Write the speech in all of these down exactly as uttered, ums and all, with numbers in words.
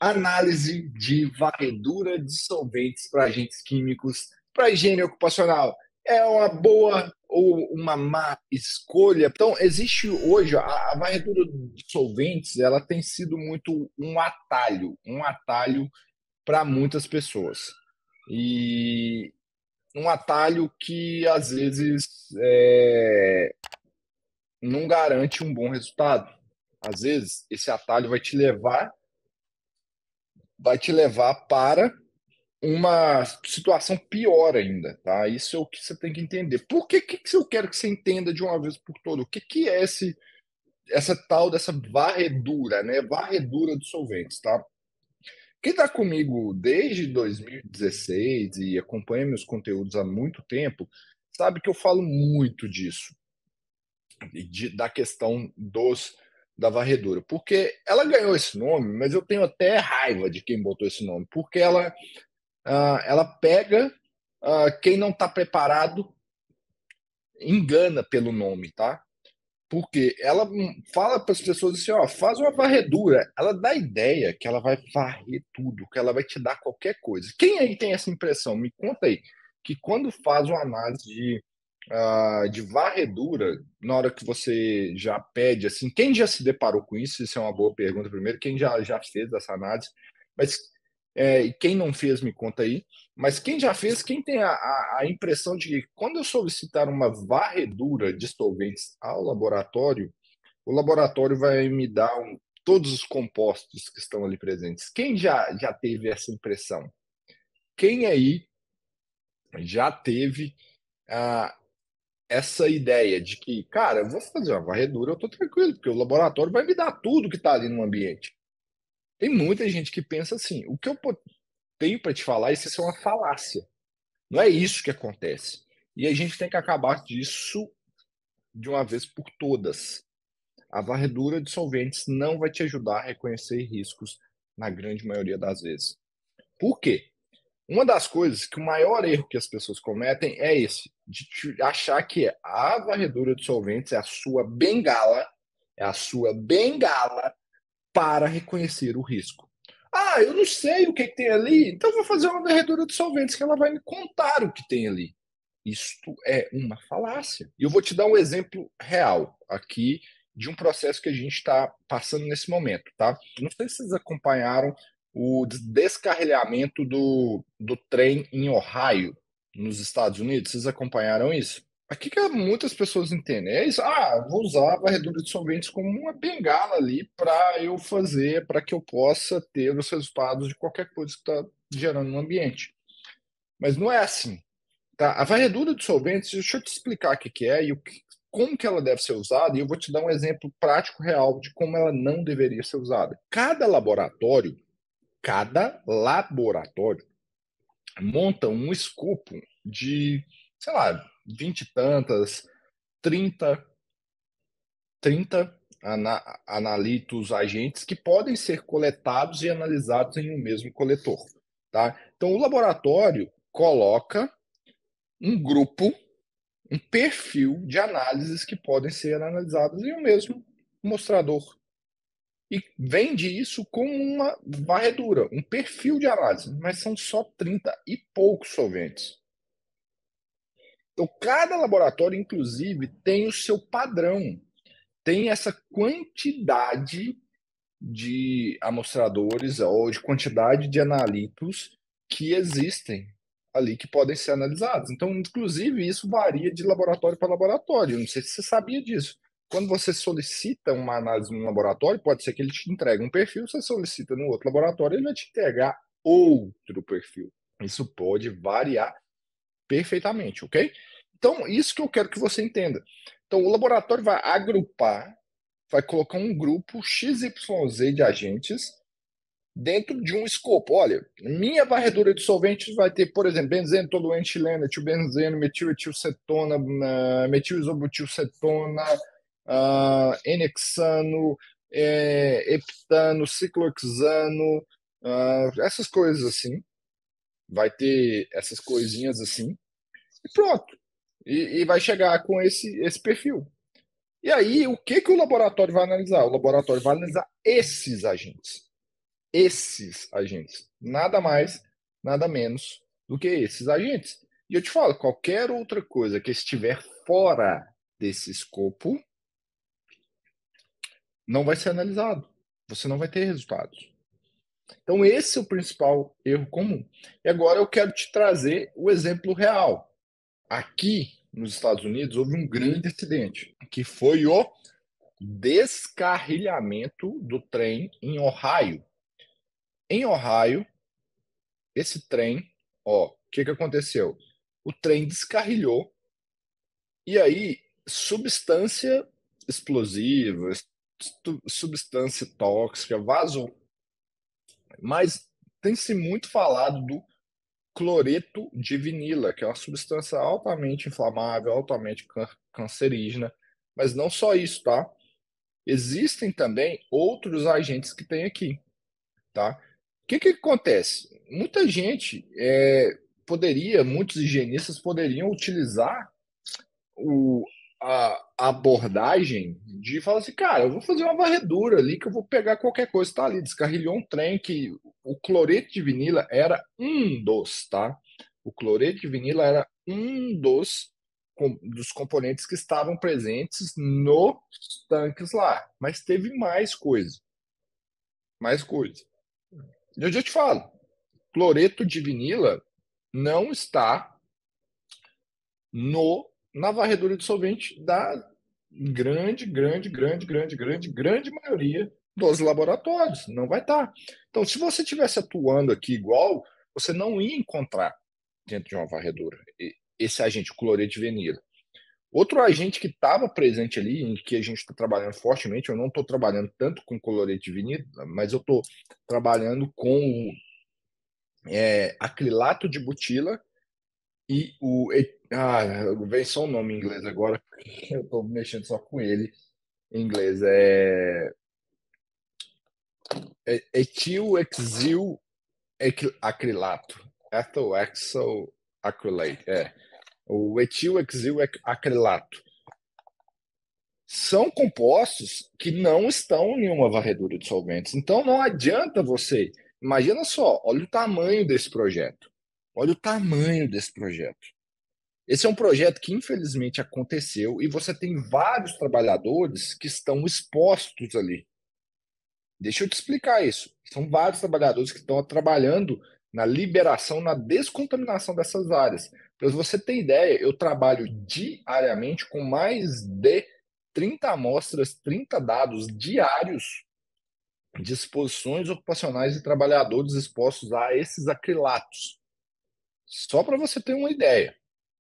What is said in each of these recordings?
Análise de varredura de solventes para agentes químicos para higiene ocupacional. É uma boa ou uma má escolha? Então, existe hoje a, a varredura de solventes, ela tem sido muito um atalho, um atalho para muitas pessoas. E um atalho que às vezes é, não garante um bom resultado. Às vezes, esse atalho vai te levar, vai te levar para uma situação pior ainda, tá? Isso é o que você tem que entender. Por que, que que eu quero que você entenda de uma vez por todas? O que, que é esse, essa tal dessa varredura, né? Varredura de solventes, tá? Quem está comigo desde dois mil e dezesseis e acompanha meus conteúdos há muito tempo, sabe que eu falo muito disso, de, da questão dos da varredura, porque ela ganhou esse nome, mas eu tenho até raiva de quem botou esse nome, porque ela ah, ela pega ah, quem não está preparado, engana pelo nome, tá? Porque ela hum, fala para as pessoas assim, ó, faz uma varredura. Ela dá a ideia que ela vai varrer tudo, que ela vai te dar qualquer coisa. Quem aí tem essa impressão? Me conta aí. Que quando faz uma análise de, ah, de varredura, na hora que você já pede, assim, quem já se deparou com isso? Isso é uma boa pergunta primeiro. Quem já, já fez essa análise? Mas é, e quem não fez, me conta aí. Mas quem já fez, quem tem a, a, a impressão de que quando eu solicitar uma varredura de solventes ao laboratório, o laboratório vai me dar um- todos os compostos que estão ali presentes. Quem já, já teve essa impressão? Quem aí já teve ah, essa ideia de que, cara, eu vou fazer uma varredura, eu estou tranquilo, porque o laboratório vai me dar tudo que está ali no ambiente. Tem muita gente que pensa assim. O que eu po- tenho para te falar, isso é uma falácia. Não é isso que acontece. E a gente tem que acabar disso de uma vez por todas. A varredura de solventes não vai te ajudar a reconhecer riscos na grande maioria das vezes. Por quê? Uma das coisas que o maior erro que as pessoas cometem é esse, de achar que a varredura de solventes é a sua bengala, é a sua bengala para reconhecer o risco. Ah, eu não sei o que, que tem ali, então eu vou fazer uma varredura de solventes que ela vai me contar o que tem ali. Isto é uma falácia. E eu vou te dar um exemplo real aqui de um processo que a gente está passando nesse momento, tá? Não sei se vocês acompanharam o descarrilhamento do, do trem em Ohio, nos Estados Unidos. Vocês acompanharam isso? Aqui que muitas pessoas entendem é isso. Ah, vou usar a varredura de solventes como uma bengala ali para eu fazer, para que eu possa ter os resultados de qualquer coisa que está gerando no ambiente. Mas não é assim. Tá? A varredura de solventes, deixa eu te explicar o que que é e o que, como que ela deve ser usada, e eu vou te dar um exemplo prático real de como ela não deveria ser usada. Cada laboratório, cada laboratório monta um escopo de, sei lá, vinte e tantas, trinta, trinta ana, analitos agentes que podem ser coletados e analisados em um mesmo coletor. Tá? Então, o laboratório coloca um grupo, um perfil de análises que podem ser analisadas em um mesmo mostrador. E vende isso como uma varredura, um perfil de análise, mas são só trinta e poucos solventes. Então, cada laboratório, inclusive, tem o seu padrão, tem essa quantidade de amostradores ou de quantidade de analitos que existem ali que podem ser analisados. Então, inclusive, isso varia de laboratório para laboratório. Não sei se você sabia disso. Quando você solicita uma análise no laboratório, pode ser que ele te entregue um perfil, você solicita no outro laboratório, ele vai te entregar outro perfil. Isso pode variar perfeitamente, ok? Então, isso que eu quero que você entenda. Então, o laboratório vai agrupar, vai colocar um grupo X Y Z de agentes dentro de um escopo. Olha, minha varredura de solventes vai ter, por exemplo, benzeno, toluene, etileno, etilbenzeno, metil-etilcetona, uh, metil-isobutilcetona, uh, N-hexano, é, heptano, ciclohexano, uh, essas coisas assim. Vai ter essas coisinhas assim e pronto. E, e vai chegar com esse, esse perfil. E aí, o que, que o laboratório vai analisar? O laboratório vai analisar esses agentes. esses agentes. Nada mais, nada menos do que esses agentes. E eu te falo, qualquer outra coisa que estiver fora desse escopo não vai ser analisado. Você não vai ter resultados. Então, esse é o principal erro comum. E agora eu quero te trazer o exemplo real. Aqui nos Estados Unidos houve um grande acidente, que foi o descarrilhamento do trem em Ohio. Em Ohio, esse trem, ó, o que, que aconteceu? O trem descarrilhou e aí substância explosiva, substância tóxica vazou. Mas tem-se muito falado do cloreto de vinila, que é uma substância altamente inflamável, altamente can cancerígena. Mas não só isso, tá? Existem também outros agentes que tem aqui, tá? O que que acontece? Muita gente é, poderia, muitos higienistas poderiam utilizar o, a, a abordagem de falar assim, cara, eu vou fazer uma varredura ali que eu vou pegar qualquer coisa, tá ali, descarrilhou um trem que o cloreto de vinila era um dos, tá? O cloreto de vinila era um dos, com, dos componentes que estavam presentes nos tanques lá, mas teve mais coisa, mais coisa. E eu já te falo, cloreto de vinila não está no na varredura de solvente da grande, grande, grande, grande, grande, grande maioria dos laboratórios. Não vai estar. Então, se você estivesse atuando aqui igual, você não ia encontrar dentro de uma varredura esse agente cloreto de vinila. Outro agente que estava presente ali, em que a gente está trabalhando fortemente, eu não estou trabalhando tanto com cloreto de vinila, mas eu estou trabalhando com é, acrilato de butila e o. Ah, vem só o nome em inglês agora, porque eu estou mexendo só com ele em inglês. É, é etilhexil acrilato. Ethyl acrylate. É. O etilhexil acrilato. São compostos que não estão em uma varredura de solventes. Então não adianta você. Imagina só, olha o tamanho desse projeto. Olha o tamanho desse projeto. Esse é um projeto que infelizmente aconteceu e você tem vários trabalhadores que estão expostos ali. Deixa eu te explicar isso. São vários trabalhadores que estão trabalhando na liberação, na descontaminação dessas áreas. Para você ter ideia, eu trabalho diariamente com mais de trinta amostras, trinta dados diários de exposições ocupacionais de trabalhadores expostos a esses acrilatos. Só para você ter uma ideia.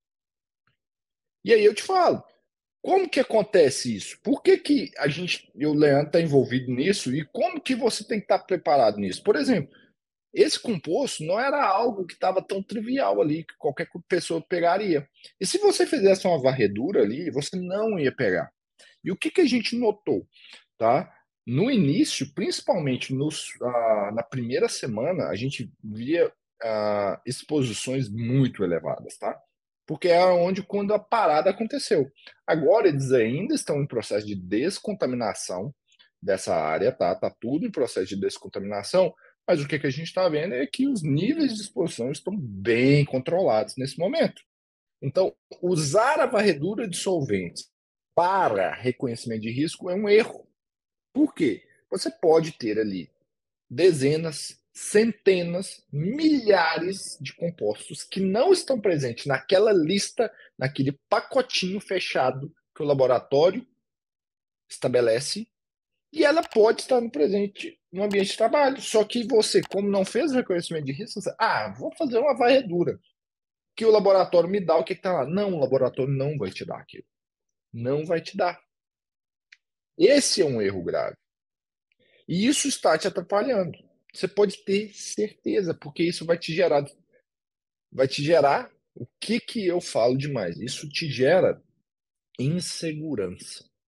E aí eu te falo, como que acontece isso? Por que, que a gente, o Leandro está envolvido nisso e como que você tem que estar preparado nisso? Por exemplo, esse composto não era algo que estava tão trivial ali, que qualquer pessoa pegaria. E se você fizesse uma varredura ali, você não ia pegar. E o que, que a gente notou? Tá? No início, principalmente nos, ah, na primeira semana, a gente via ah, exposições muito elevadas, tá? Porque é onde quando a parada aconteceu. Agora eles ainda estão em processo de descontaminação dessa área, tá? Tá tudo em processo de descontaminação, mas o que, que a gente está vendo é que os níveis de exposição estão bem controlados nesse momento. Então, usar a varredura de solventes para reconhecimento de risco é um erro. Por quê? Você pode ter ali dezenas, centenas, milhares de compostos que não estão presentes naquela lista, naquele pacotinho fechado que o laboratório estabelece, e ela pode estar no presente no ambiente de trabalho. Só que você, como não fez o reconhecimento de risco, você, ah, vou fazer uma varredura. Que o laboratório me dá o que está lá. Não, o laboratório não vai te dar aquilo. Não vai te dar. Esse é um erro grave. E isso está te atrapalhando. Você pode ter certeza, porque isso vai te gerar, vai te gerar o que que eu falo demais. Isso te gera insegurança.